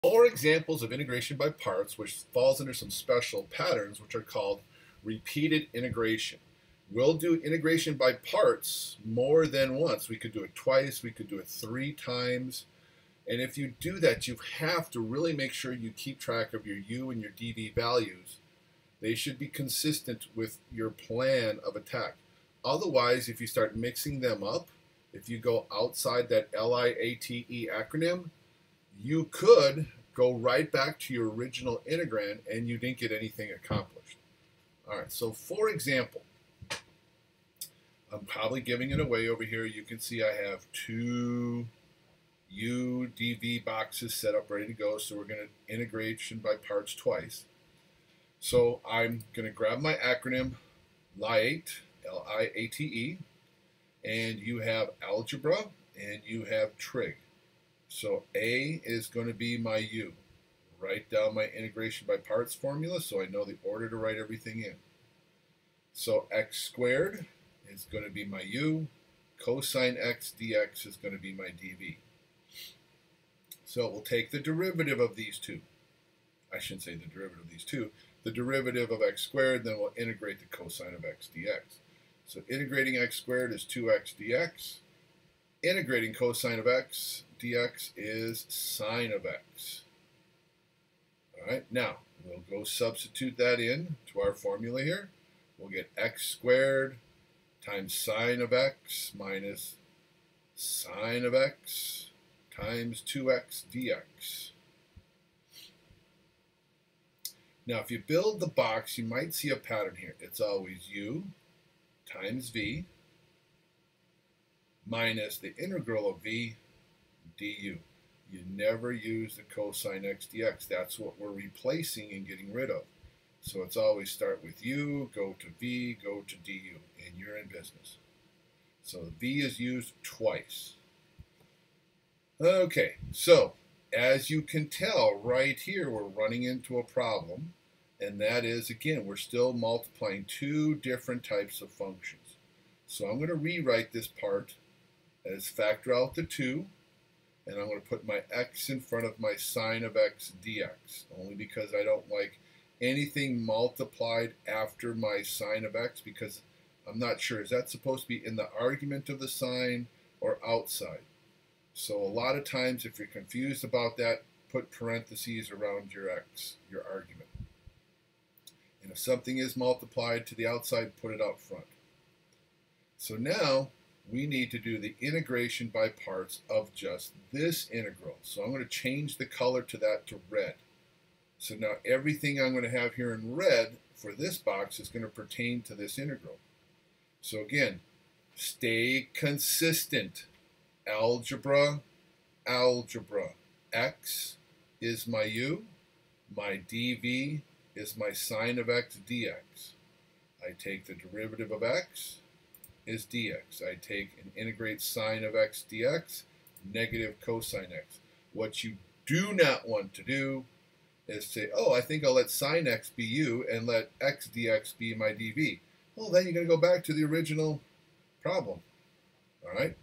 More examples of integration by parts, which falls under some special patterns, which are called repeated integration. We'll do integration by parts more than once. We could do it twice, we could do it 3 times. And if you do that, you have to really make sure you keep track of your U and your dV values. They should be consistent with your plan of attack. Otherwise, if you start mixing them up, if you go outside that LIATE acronym, you could go right back to your original integrand and you didn't get anything accomplished. All right, so for example, I'm probably giving it away over here. You can see I have 2 UDV boxes set up ready to go, so we're going to integration by parts twice. So I'm going to grab my acronym LIATE, L-I-A-T-E, and you have algebra and you have trig. So A is going to be my U. Write down my integration by parts formula so I know the order to write everything in. So x squared is going to be my U. Cosine x dx is going to be my dv. So we'll take the derivative of these two. I shouldn't say the derivative of these two. The derivative of x squared, then we'll integrate the cosine of x dx. So integrating x squared is 2x dx. Integrating cosine of x dx is sine of x. All right, now we'll go substitute that in to our formula here. We'll get x squared times sine of x minus sine of x times 2x dx. Now, if you build the box, you might see a pattern here. It's always u times v minus the integral of v du. You never use the cosine x dx. That's what we're replacing and getting rid of. So it's always start with u, go to v, go to du, and you're in business. So v is used twice. Okay, so as you can tell right here, we're running into a problem, and that is, again, we're still multiplying 2 different types of functions. So I'm going to rewrite this part as factor out the 2, and I'm going to put my x in front of my sine of x dx, only because I don't like anything multiplied after my sine of x, because I'm not sure, is that supposed to be in the argument of the sine or outside? So a lot of times, if you're confused about that, put parentheses around your x, your argument. And if something is multiplied to the outside, put it out front. So now we need to do the integration by parts of just this integral. So I'm going to change the color to that to red. So now everything I'm going to have here in red for this box is going to pertain to this integral. So again, stay consistent. Algebra, algebra. X is my u. My dv is my sine of x dx. I take the derivative of x is dx. I take and integrate sine of x dx, negative cosine x. What you do not want to do is say, oh, I think I'll let sine x be u and let x dx be my dv. Well, then you're going to go back to the original problem. All right?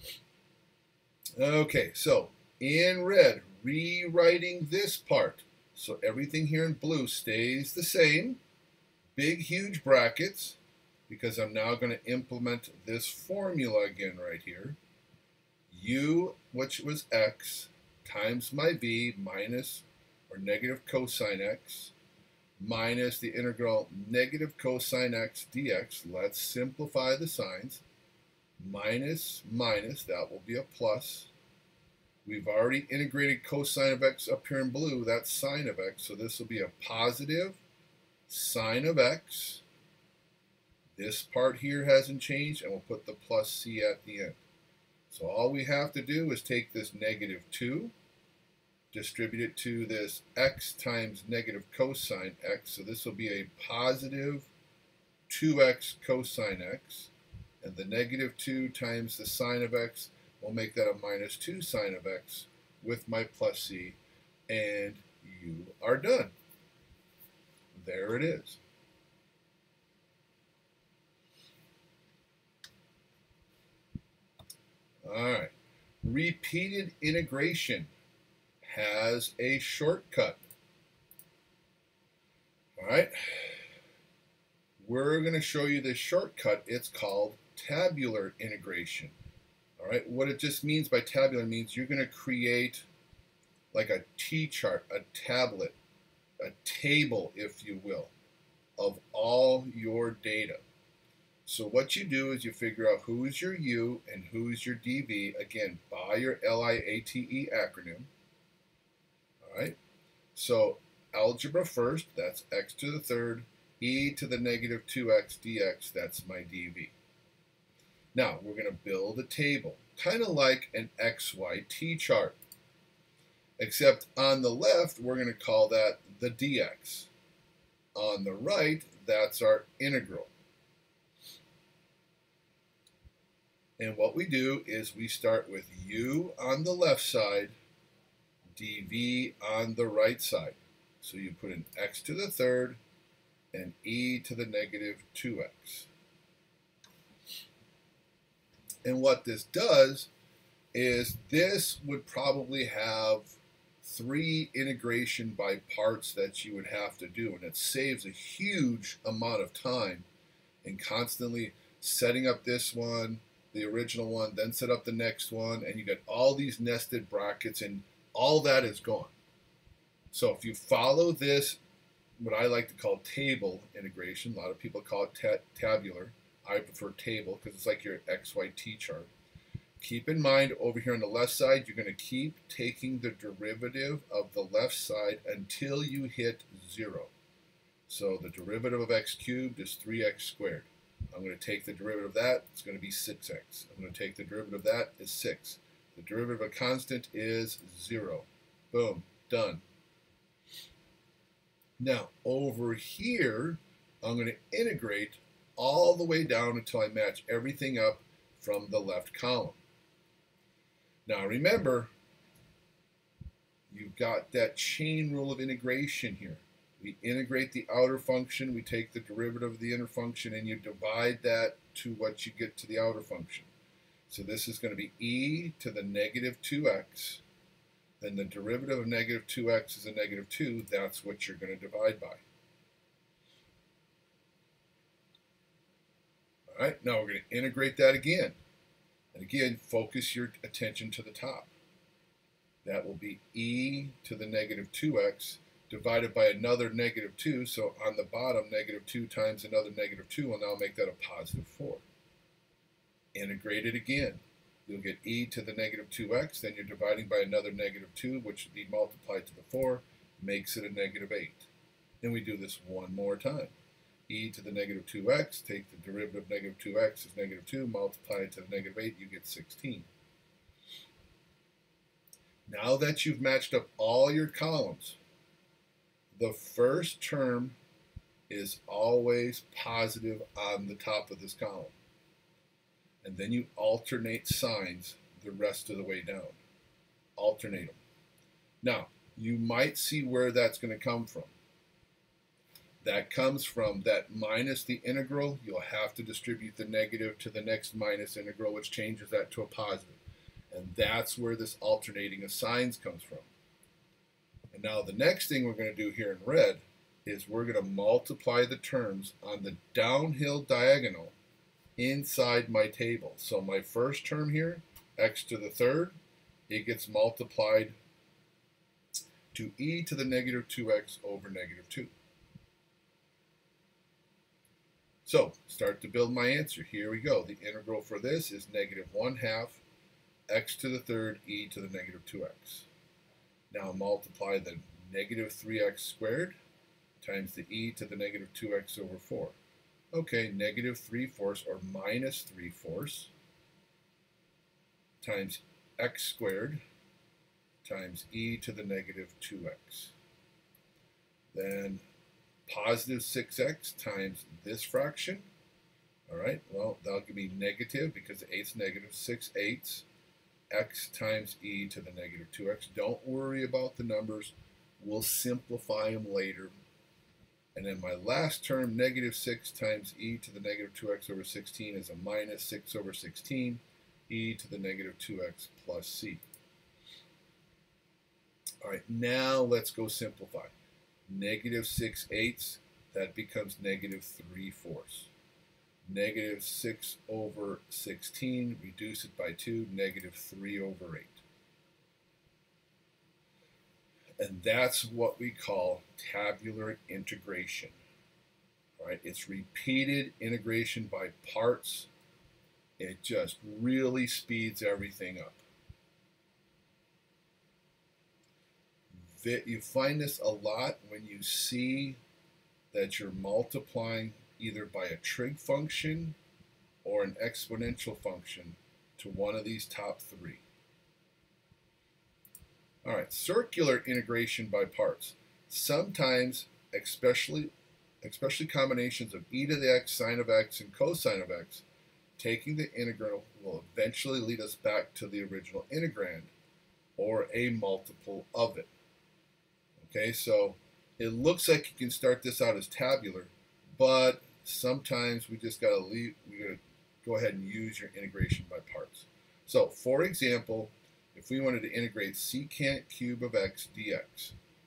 Okay, so in red, rewriting this part. So everything here in blue stays the same. Big, huge brackets, because I'm now going to implement this formula again right here. U, which was x, times my v minus or negative cosine x, minus the integral negative cosine x dx. Let's simplify the signs. Minus, minus, that will be a plus. We've already integrated cosine of x up here in blue. That's sine of x. So this will be a positive sine of x. This part here hasn't changed, and we'll put the plus c at the end. So all we have to do is take this negative 2, distribute it to this x times negative cosine x. So this will be a positive 2x cosine x. And the negative 2 times the sine of x will make that a minus 2 sine of x with my plus c, and you are done. There it is. All right. Repeated integration has a shortcut. All right. We're going to show you this shortcut. It's called tabular integration. All right. What it just means by tabular means you're going to create like a T-chart, a tablet, a table, if you will, of all your data. So what you do is you figure out who's your U and who's your DV, again, by your LIATE acronym. All right. So algebra first, that's x to the third, e to the negative 2x dx, that's my dv. Now, we're going to build a table, kind of like an XY T-chart, except on the left, we're going to call that the dx. On the right, that's our integral. And what we do is we start with u on the left side, dv on the right side. So you put an x to the third and e to the negative 2x. And what this does is this would probably have 3 integration by parts that you would have to do, and it saves a huge amount of time in constantly setting up this one, the original one, then set up the next one, and you get all these nested brackets, and all that is gone. So if you follow this, what I like to call table integration, a lot of people call it tabular. I prefer table because it's like your XY T-chart. Keep in mind over here on the left side, you're going to keep taking the derivative of the left side until you hit 0. So the derivative of x cubed is 3x squared. I'm going to take the derivative of that, it's going to be 6x. I'm going to take the derivative of that is 6. The derivative of a constant is 0. Boom, done. Now, over here, I'm going to integrate all the way down until I match everything up from the left column. Now, remember, you've got that chain rule of integration here. We integrate the outer function, we take the derivative of the inner function, and you divide that to what you get to the outer function. So this is going to be e to the negative 2x. Then the derivative of negative 2x is a negative 2. That's what you're going to divide by. All right, now we're going to integrate that again. And again, focus your attention to the top. That will be e to the negative 2x divided by another negative 2. So on the bottom, negative 2 times another negative 2 will now make that a positive 4. Integrate it again. You'll get e to the negative 2x, then you're dividing by another negative 2, which will be multiplied to the 4, makes it a negative 8. Then we do this one more time. E to the negative 2x, take the derivative of negative 2x is negative 2, multiply it to the negative 8, you get 16. Now that you've matched up all your columns, the first term is always positive on the top of this column. And then you alternate signs the rest of the way down. Alternate them. Now, you might see where that's going to come from. That comes from that minus the integral. You'll have to distribute the negative to the next minus integral, which changes that to a positive. And that's where this alternating of signs comes from. And now the next thing we're going to do here in red is we're going to multiply the terms on the downhill diagonal inside my table. So my first term here, x to the third, it gets multiplied to e to the negative 2x over negative 2. So start to build my answer. Here we go. The integral for this is negative 1/2 x to the third e to the negative 2x. Now multiply the negative 3x squared times the e to the negative 2x over 4. Okay, negative 3/4 or minus 3/4 times x squared times e to the negative 2x. Then positive 6x times this fraction. All right, well, that'll give me negative because the 8's negative, 6/8 x times e to the negative 2x. Don't worry about the numbers. We'll simplify them later. And then my last term, negative 6 times e to the negative 2x over 16 is a minus 6 over 16, e to the negative 2x plus c. All right, now let's go simplify. Negative 6/8, that becomes negative 3/4. Negative 6 over 16, reduce it by 2, negative 3 over 8. And that's what we call tabular integration. All right, it's repeated integration by parts. It just really speeds everything up. You find this a lot when you see that you're multiplying either by a trig function or an exponential function to one of these top three. All right, circular integration by parts. Sometimes, especially combinations of e to the x, sine of x, and cosine of x, taking the integral will eventually lead us back to the original integrand or a multiple of it. Okay, so it looks like you can start this out as tabular, but sometimes we just gotta go ahead and use your integration by parts. So, for example, if we wanted to integrate secant cube of x dx.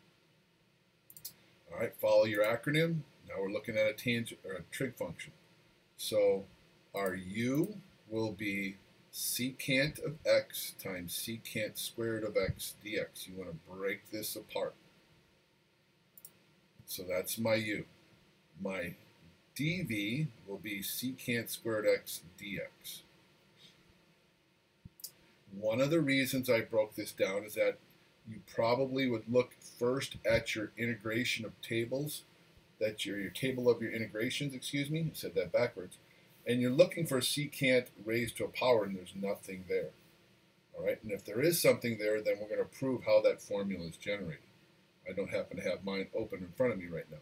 All right, follow your acronym. Now we're looking at a tangent or a trig function. So our u will be secant of x times secant squared of x dx. You want to break this apart. So that's my u. My dv will be secant squared x dx. One of the reasons I broke this down is that you probably would look first at your integration of tables, that's your table of your integrations, excuse me, I said that backwards, and you're looking for secant raised to a power and there's nothing there. All right, and if there is something there, then we're going to prove how that formula is generated. I don't happen to have mine open in front of me right now.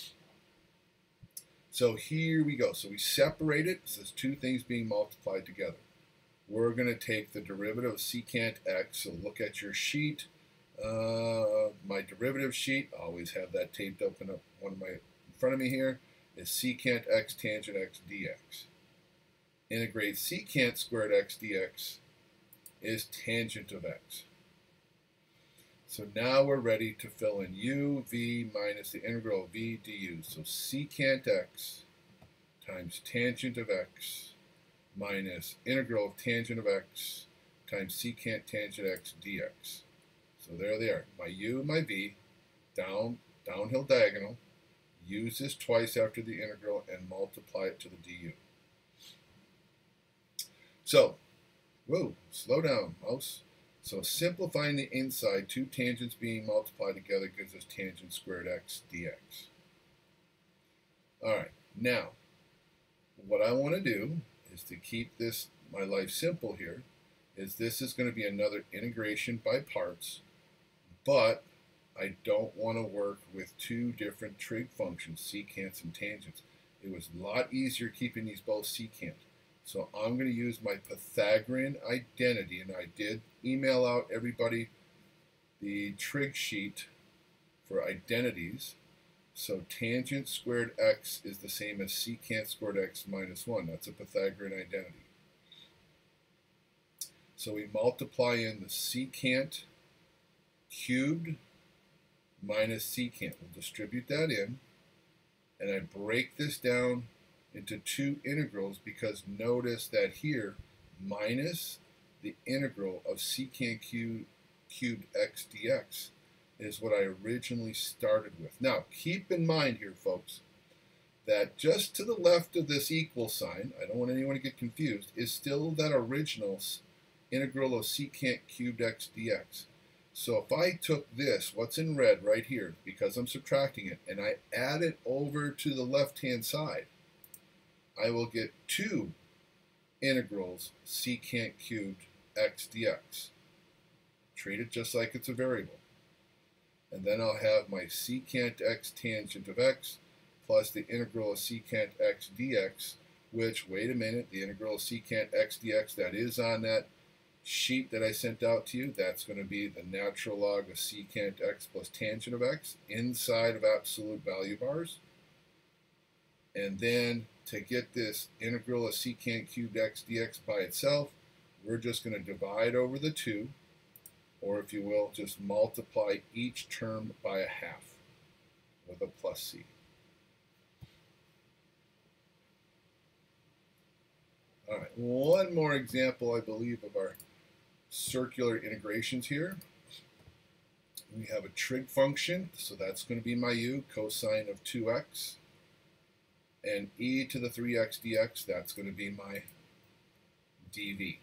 So here we go. So we separate it. So there's two things being multiplied together. We're going to take the derivative of secant x. So look at your sheet. My derivative sheet, I always have that taped up in front of me here, is secant x tangent x dx. Integrate secant squared x dx is tangent of x. So now we're ready to fill in u, v minus the integral of v du. So secant x times tangent of x minus integral of tangent of x times secant tangent x dx. So there they are, my u, my v, downhill diagonal, use this twice after the integral and multiply it to the du. So, whoa, slow down, mouse. So simplifying the inside, two tangents being multiplied together gives us tangent squared x dx. All right, now, what I want to do is to keep this, my life simple here, is this is going to be another integration by parts, but I don't want to work with two different trig functions, secants and tangents. It was a lot easier keeping these both secant. So I'm going to use my Pythagorean identity, and I did email out everybody the trig sheet for identities. So tangent squared x is the same as secant squared x minus 1. That's a Pythagorean identity. So we multiply in the secant cubed minus secant. We'll distribute that in, and I break this down into two integrals because notice that here minus the integral of secant cubed x dx is what I originally started with. Now keep in mind here, folks, that just to the left of this equal sign, I don't want anyone to get confused, is still that original integral of secant cubed x dx. So if I took this, what's in red right here, because I'm subtracting it, and I add it over to the left-hand side, I will get two integrals secant cubed x dx. Treat it just like it's a variable. And then I'll have my secant x tangent of x plus the integral of secant x dx, which, wait a minute, the integral of secant x dx that is on that sheet that I sent out to you, that's going to be the natural log of secant x plus tangent of x inside of absolute value bars. And then to get this integral of secant cubed x dx by itself, we're just going to divide over the 2, or if you will, just multiply each term by a half with a plus c. All right, one more example, I believe, of our circular integrations here. We have a trig function, so that's going to be my u, cosine of 2x. And e to the 3x dx, that's going to be my dv.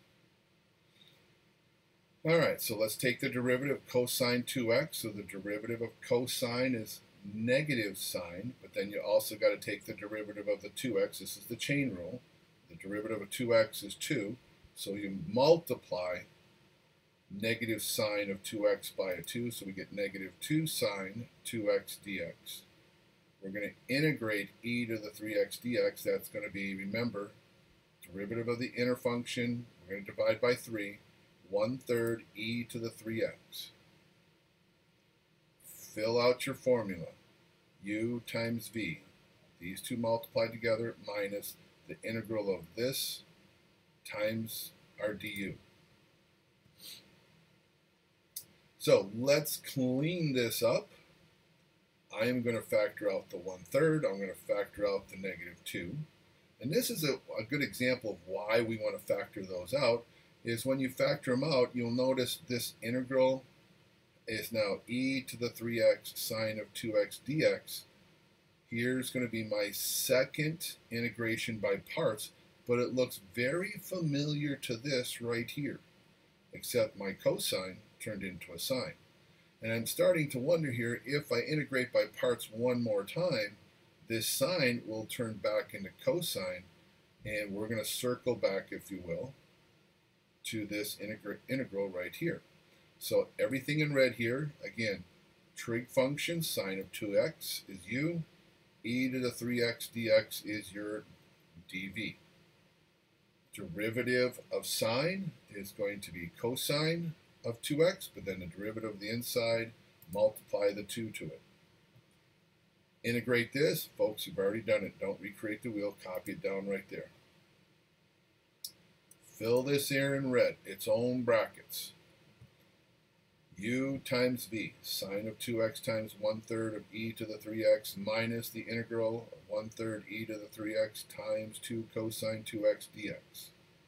All right, so let's take the derivative of cosine 2x. So the derivative of cosine is negative sine, but then you also got to take the derivative of the 2x. This is the chain rule. The derivative of 2x is 2, so you multiply negative sine of 2x by a 2, so we get negative 2 sine 2x dx. We're going to integrate e to the 3x dx. That's going to be, remember, derivative of the inner function. We're going to divide by 3. 1/3 e to the 3x. Fill out your formula. U times v. These two multiplied together minus the integral of this times our du. So let's clean this up. I am going to factor out the 1/3. I'm going to factor out the negative 2. And this is a good example of why we want to factor those out, is when you factor them out, you'll notice this integral is now e to the 3x sine of 2x dx. Here's going to be my second integration by parts, but it looks very familiar to this right here, except my cosine turned into a sine. And I'm starting to wonder here, if I integrate by parts one more time, this sine will turn back into cosine, and we're going to circle back, if you will, to this integral right here. So everything in red here, again, trig function, sine of 2x is u, e to the 3x dx is your dv. Derivative of sine is going to be cosine of 2x, but then the derivative of the inside, multiply the 2 to it. Integrate this. Folks, you've already done it. Don't recreate the wheel. Copy it down right there. Fill this here in red, its own brackets. U times v, sine of 2x times 1/3 of e to the 3x minus the integral of 1/3 e to the 3x times 2 cosine 2x dx.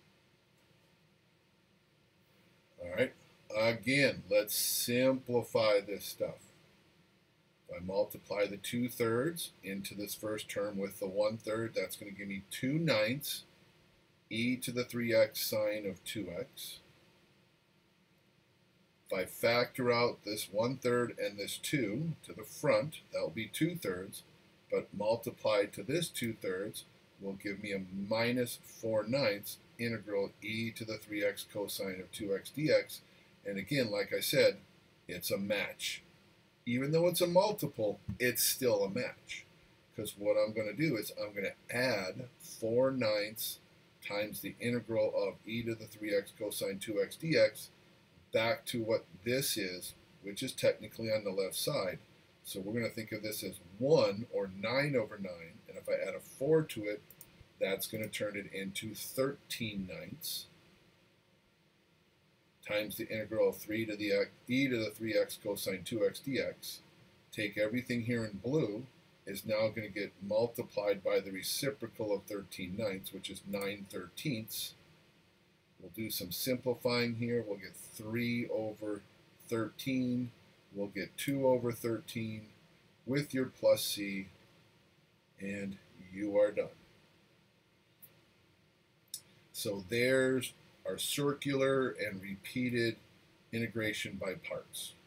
All right, again, let's simplify this stuff. If I multiply the 2/3 into this first term with the 1/3, that's going to give me 2/9 e to the 3x sine of 2x. If I factor out this 1/3 and this 2 to the front, that will be 2/3, but multiplied to this 2/3 will give me a minus 4/9 integral e to the 3x cosine of 2x dx. And again, like I said, it's a match. Even though it's a multiple, it's still a match. Because what I'm going to do is I'm going to add 4/9 times the integral of e to the 3x cosine 2x dx back to what this is, which is technically on the left side. So we're going to think of this as 1, or 9/9, and if I add a 4 to it, that's going to turn it into 13/9 times the integral of 3 to the e to the 3x cosine 2x dx. Take everything here in blue, is now going to get multiplied by the reciprocal of 13/9, which is 9/13. We'll do some simplifying here. We'll get 3 over 13. We'll get 2 over 13 with your plus c, and you are done. So there's our circular and repeated integration by parts.